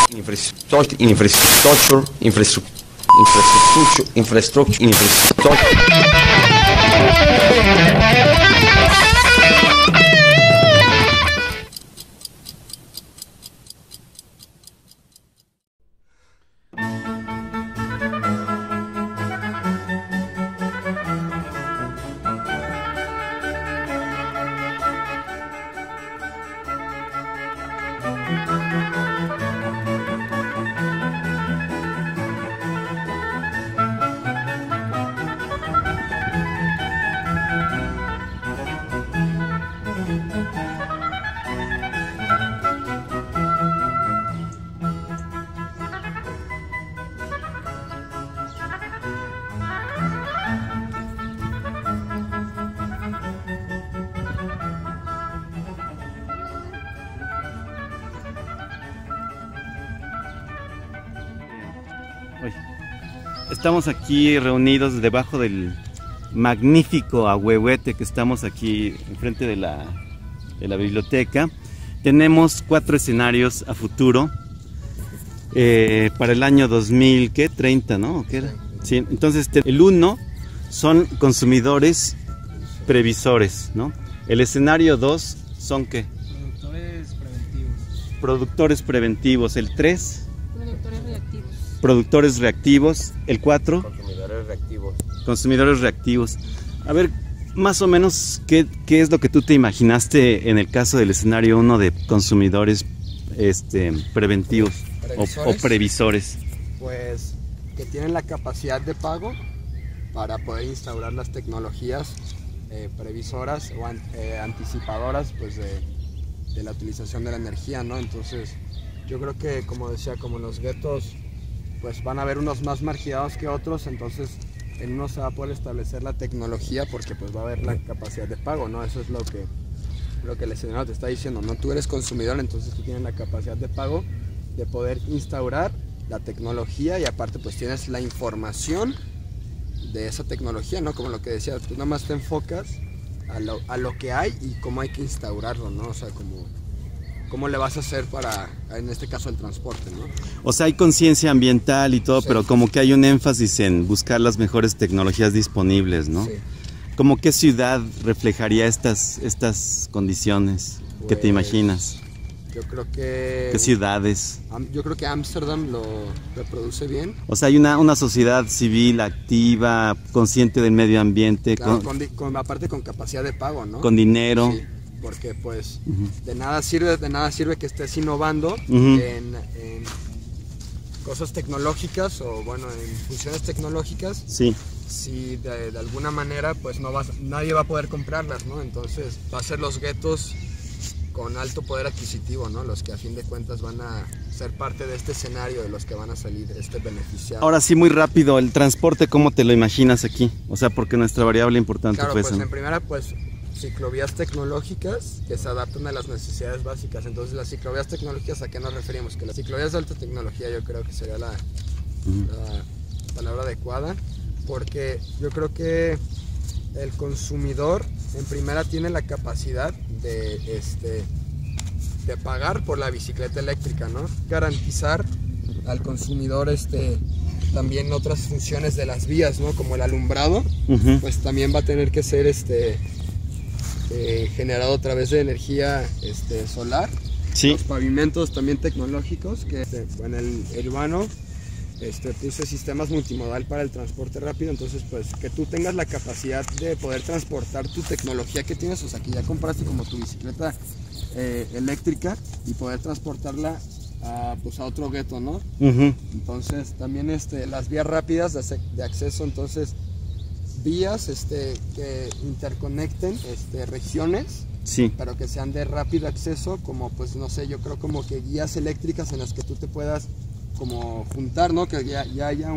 Estamos aquí reunidos debajo del magnífico ahuehuete que estamos aquí enfrente de la biblioteca. Tenemos 4 escenarios a futuro para el año 2030, ¿no? ¿Qué era? Sí, entonces el 1 son consumidores previsores, ¿no? El escenario 2 son ¿qué? Productores preventivos. Productores preventivos. El 3 Productores reactivos. productores reactivos. El 4 consumidores reactivos. Consumidores reactivos. A ver, más o menos, ¿qué es lo que tú te imaginaste en el caso del escenario 1 de consumidores preventivos o previsores? Pues que tienen la capacidad de pago para poder instaurar las tecnologías previsoras o anticipadoras pues de la utilización de la energía, ¿no? Entonces yo creo que, como decía, como los guetos pues van a haber unos más marginados que otros, entonces en uno se va a poder establecer la tecnología porque pues va a haber la capacidad de pago, ¿no? Eso es lo que el escenario te está diciendo, ¿no? Tú eres consumidor, entonces tú tienes la capacidad de pago de poder instaurar la tecnología y aparte pues tienes la información de esa tecnología, ¿no? Como lo que decía, tú nada más te enfocas a lo que hay y cómo hay que instaurarlo, ¿no? O sea, cómo le vas a hacer para, en este caso, el transporte, ¿no? O sea, hay conciencia ambiental y todo, sí, pero como que hay un énfasis en buscar las mejores tecnologías disponibles, ¿no? Sí. ¿Cómo qué ciudad reflejaría estas condiciones que te Pues, imaginas? Yo creo que... ¿Qué ciudades? Yo creo que Ámsterdam lo reproduce bien. O sea, hay una sociedad civil activa, consciente del medio ambiente, Claro, aparte con capacidad de pago, ¿no? con dinero. Sí, porque pues de nada sirve que estés innovando Ujú. en cosas tecnológicas o bueno, en funciones tecnológicas. Sí. Si de alguna manera pues nadie va a poder comprarlas, ¿no? Entonces va a ser los guetos con alto poder adquisitivo, ¿no? Los que a fin de cuentas van a ser parte de este escenario, de los que van a salir beneficiados. Ahora sí, muy rápido, el transporte, ¿cómo te lo imaginas aquí? O sea, porque nuestra variable importante Claro, fue pues eso. en primera pues ciclovías tecnológicas que se adaptan a las necesidades básicas. Entonces las ciclovías tecnológicas, ¿a qué nos referimos? Que las ciclovías de alta tecnología yo creo que sería la palabra adecuada, porque yo creo que el consumidor en primera tiene la capacidad de pagar por la bicicleta eléctrica, ¿no? Garantizar al consumidor también otras funciones de las vías, ¿no? Como el alumbrado, pues también va a tener que ser generado a través de energía solar. Sí. Los pavimentos también tecnológicos, que en el urbano puse sistemas multimodal para el transporte rápido, entonces pues que tú tengas la capacidad de poder transportar tu tecnología que tienes, o sea que ya compraste como tu bicicleta eléctrica y poder transportarla a otro gueto, ¿no? Entonces también las vías rápidas de acceso, entonces vías que interconecten regiones, Sí. pero que sean de rápido acceso, como pues no sé, yo creo como que guías eléctricas en las que tú te puedas como juntar, ¿no? Que ya haya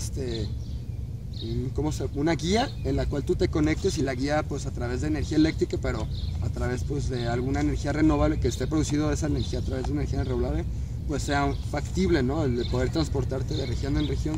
una guía en la cual tú te conectes y la guía pues a través de energía eléctrica, pero a través pues de alguna energía renovable, que esté producido esa energía a través de una energía renovable, pues sea factible, ¿no? El de poder transportarte de región en región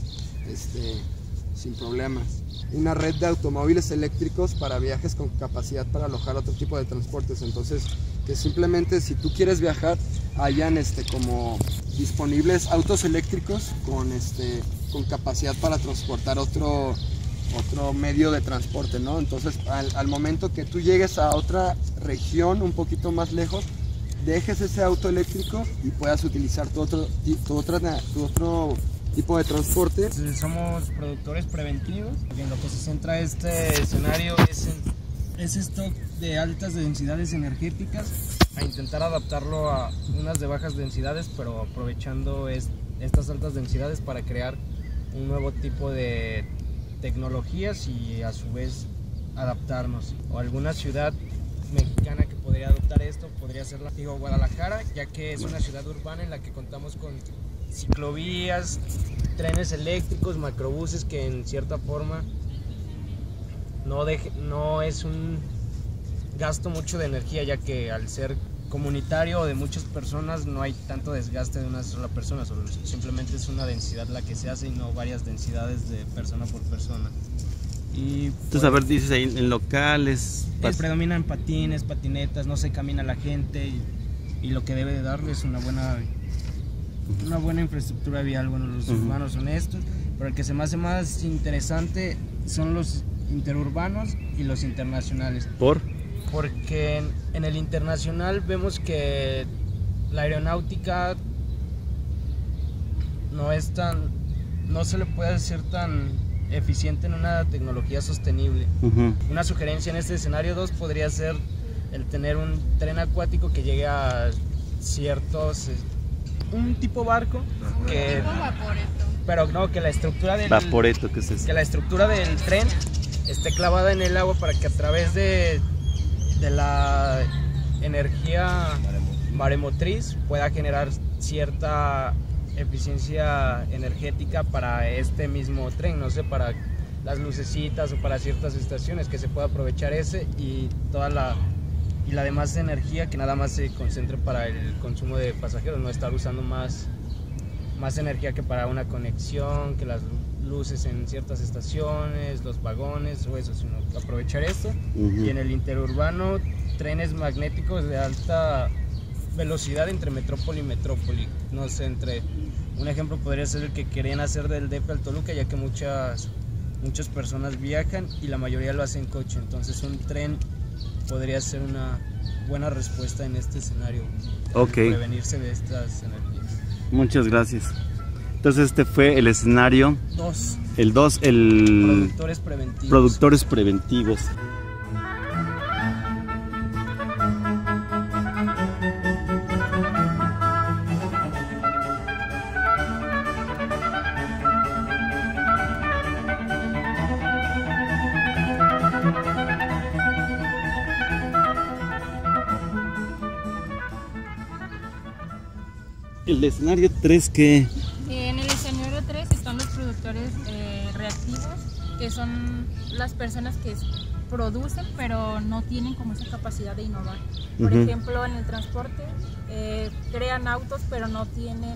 sin problemas. Una red de automóviles eléctricos para viajes con capacidad para alojar otro tipo de transportes, entonces que simplemente si tú quieres viajar hayan como disponibles autos eléctricos con capacidad para transportar otro medio de transporte, ¿no? Entonces, al momento que tú llegues a otra región un poquito más lejos, dejes ese auto eléctrico y puedas utilizar tu otro tipo de transporte. Somos productores preventivos. En lo que se centra este escenario es stock de altas densidades energéticas, a intentar adaptarlo a unas de bajas densidades, pero aprovechando estas altas densidades para crear un nuevo tipo de tecnologías y a su vez adaptarnos. O alguna ciudad mexicana que podría adoptar esto podría ser Guadalajara, ya que es una ciudad urbana en la que contamos con ciclovías, trenes eléctricos, macrobuses, que en cierta forma no es un gasto mucho de energía, ya que al ser comunitario o de muchas personas no hay tanto desgaste de una sola persona, solo simplemente es una densidad la que se hace y no varias densidades de persona por persona. Y entonces, a ver, dices ahí en locales predominan patines, patinetas, no se camina la gente, y lo que debe de darle es una buena infraestructura vial. Bueno, los urbanos son estos, pero el que se me hace más interesante son los interurbanos y los internacionales. Porque en el internacional vemos que la aeronáutica no se le puede hacer tan eficiente en una tecnología sostenible. Una sugerencia en este escenario 2 podría ser el tener un tren acuático que llegue a un tipo barco, pero no, que la estructura del vaporeto, ¿qué es eso? Que la estructura del tren esté clavada en el agua para que a través de la energía maremotriz pueda generar cierta eficiencia energética para este mismo tren, no sé, para las lucecitas o para ciertas estaciones, que se pueda aprovechar y la demás energía que nada más se concentre para el consumo de pasajeros, no estar usando más energía que para una conexión, que las luces en ciertas estaciones, los vagones o eso, sino aprovechar esto. Y en el interurbano, trenes magnéticos de alta velocidad entre metrópoli y metrópoli. No sé, un ejemplo podría ser el que querían hacer del DF al Toluca, ya que muchas personas viajan y la mayoría lo hacen en coche. Entonces un tren podría ser una buena respuesta en este escenario, prevenirse de estas energías. Muchas gracias. Entonces este fue el escenario 2. El 2, productores preventivos. El escenario 3, ¿qué? En el escenario 3 están los productores reactivos, que son las personas que producen pero no tienen como esa capacidad de innovar. Por ejemplo, en el transporte crean autos pero no tienen,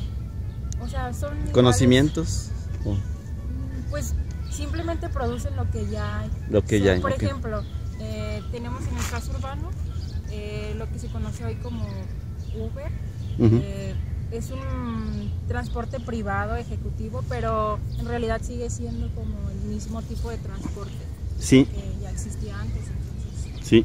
o sea, son ¿conocimientos? Pues simplemente producen lo que ya hay. Por ejemplo, tenemos en el caso urbano lo que se conoce hoy como Uber. Es un transporte privado ejecutivo, pero en realidad sigue siendo como el mismo tipo de transporte que ya existía antes. Entonces. Sí,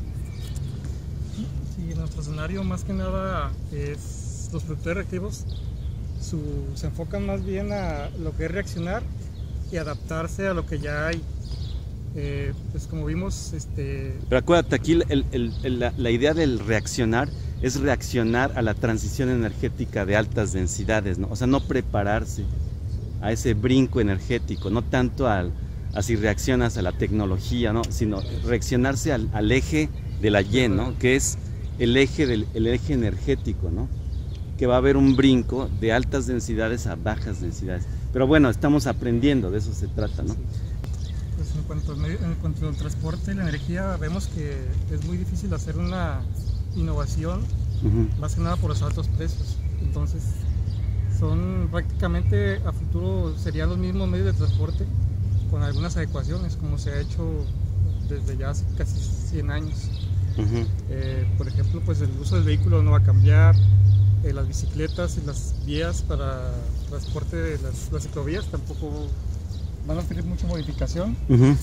nuestro escenario más que nada es los productores reactivos se enfocan más bien a lo que es reaccionar y adaptarse a lo que ya hay. Pues como vimos, pero acuérdate, aquí la idea del reaccionar es reaccionar a la transición energética de altas densidades, ¿no? O sea, no prepararse a ese brinco energético, no tanto a si reaccionas a la tecnología, ¿no? Sino reaccionarse al eje de la Y, ¿no? Que es el eje energético, ¿no? Que va a haber un brinco de altas densidades a bajas densidades. Pero bueno, estamos aprendiendo, de eso se trata, ¿no? Pues en cuanto al transporte y la energía, vemos que es muy difícil hacer una innovación, más que nada por los altos precios. Entonces, son prácticamente a futuro serían los mismos medios de transporte con algunas adecuaciones, como se ha hecho desde ya hace casi 100 años. Por ejemplo, pues el uso del vehículo no va a cambiar, las bicicletas y las vías para transporte de las ciclovías tampoco van a sufrir mucha modificación.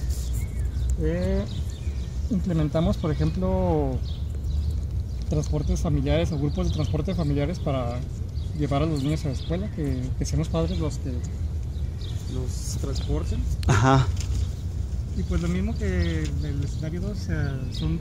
Implementamos, por ejemplo, transportes familiares o grupos de transporte familiares para llevar a los niños a la escuela, que sean los padres los que los transporten. Ajá. Y pues lo mismo que en el escenario 2, son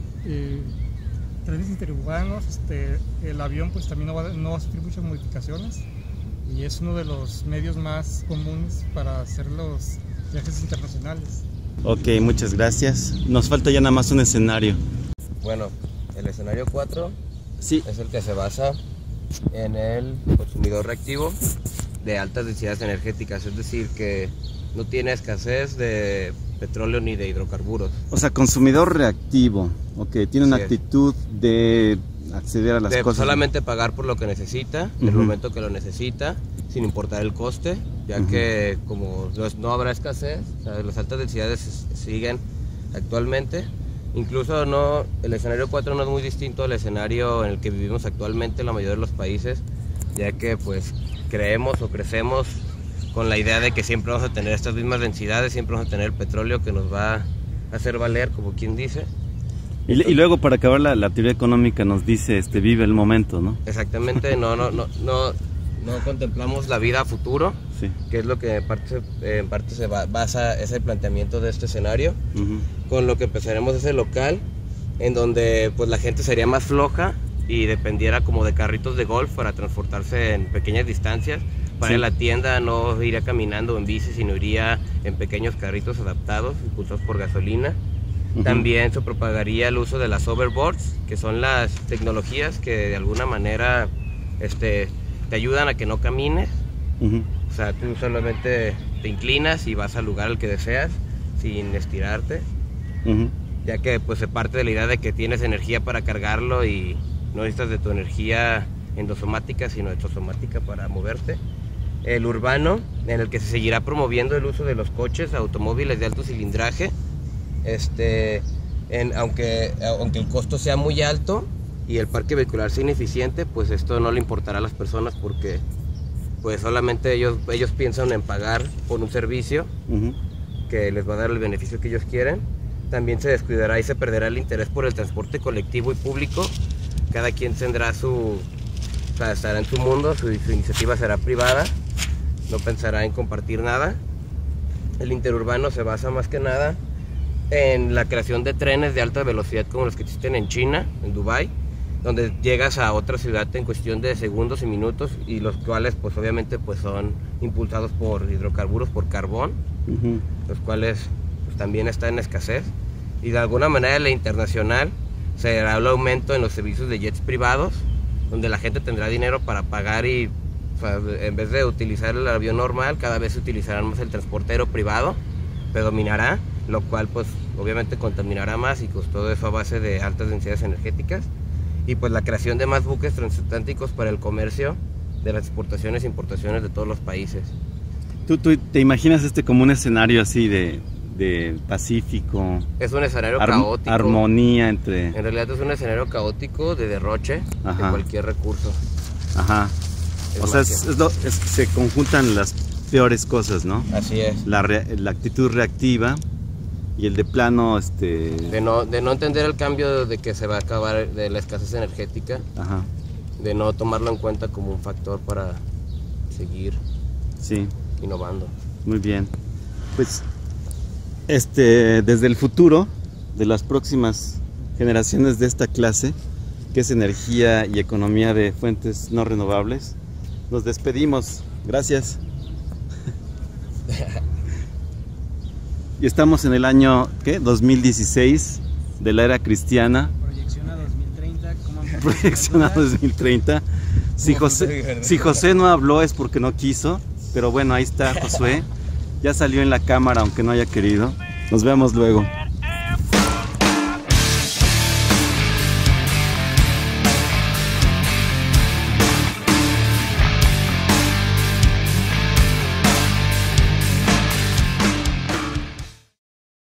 trenes interurbanos. El avión pues también no va a sufrir muchas modificaciones y es uno de los medios más comunes para hacer los viajes internacionales. Ok, muchas gracias. Nos falta ya nada más un escenario. Bueno, el escenario 4 sí, es el que se basa en el consumidor reactivo de altas densidades energéticas, es decir, que no tiene escasez de petróleo ni de hidrocarburos. O sea, consumidor reactivo, ok, tiene una actitud de acceder a las cosas. Solamente pagar por lo que necesita, en el momento que lo necesita, sin importar el coste, ya que como no habrá escasez, o sea, las altas densidades siguen actualmente. Incluso el escenario 4 no es muy distinto al escenario en el que vivimos actualmente en la mayoría de los países, ya que pues creemos o crecemos con la idea de que siempre vamos a tener estas mismas densidades, siempre vamos a tener el petróleo que nos va a hacer valer, como quien dice. Y luego, para acabar la teoría económica, nos dice vive el momento, ¿no? Exactamente, no contemplamos la vida a futuro, sí, que es lo que en parte se basa ese planteamiento de este escenario, con lo que empezaremos ese local, en donde pues la gente sería más floja y dependiera como de carritos de golf para transportarse en pequeñas distancias. Para ir a la tienda no iría caminando o en bici, sino iría en pequeños carritos adaptados, impulsados por gasolina. También se propagaría el uso de las hoverboards, que son las tecnologías que de alguna manera te ayudan a que no camines. O sea, tú solamente te inclinas y vas al lugar al que deseas sin estirarte, ya que pues se parte de la idea de que tienes energía para cargarlo y no necesitas de tu energía endosomática, sino exosomática para moverte. El urbano, en el que se seguirá promoviendo el uso de los coches, automóviles de alto cilindraje, aunque el costo sea muy alto y el parque vehicular sea ineficiente, pues esto no le importará a las personas, porque pues solamente ellos piensan en pagar por un servicio que les va a dar el beneficio que ellos quieren. También se descuidará y se perderá el interés por el transporte colectivo y público. Cada quien estará en su mundo, su iniciativa será privada, no pensará en compartir nada. El interurbano se basa más que nada en la creación de trenes de alta velocidad como los que existen en China, en Dubái, donde llegas a otra ciudad en cuestión de segundos y minutos, y los cuales pues obviamente pues son impulsados por hidrocarburos, por carbón, los cuales pues también están en escasez. Y de alguna manera la internacional será el aumento en los servicios de jets privados, donde la gente tendrá dinero para pagar y en vez de utilizar el avión normal, cada vez se utilizará más el transporte aéreo privado, predominará, lo cual pues obviamente contaminará más, y pues todo eso a base de altas densidades energéticas. Y pues la creación de más buques transatlánticos para el comercio de las exportaciones e importaciones de todos los países. ¿Tú te imaginas como un escenario así de pacífico? Es un escenario caótico. Armonía entre... En realidad es un escenario caótico de derroche de cualquier recurso. Ajá. O sea, se conjuntan las peores cosas, ¿no? Así es. La actitud reactiva y el de plano... De no entender el cambio de que se va a acabar de la escasez energética. Ajá. De no tomarlo en cuenta como un factor para seguir innovando. Muy bien. Pues desde el futuro de las próximas generaciones de esta clase, que es energía y economía de fuentes no renovables, nos despedimos. Gracias. Y estamos en el año 2016 de la era cristiana. Proyección a 2030. Proyección a 2030. Si José no habló es porque no quiso, pero bueno, ahí está Josué. Ya salió en la cámara aunque no haya querido. Nos vemos luego.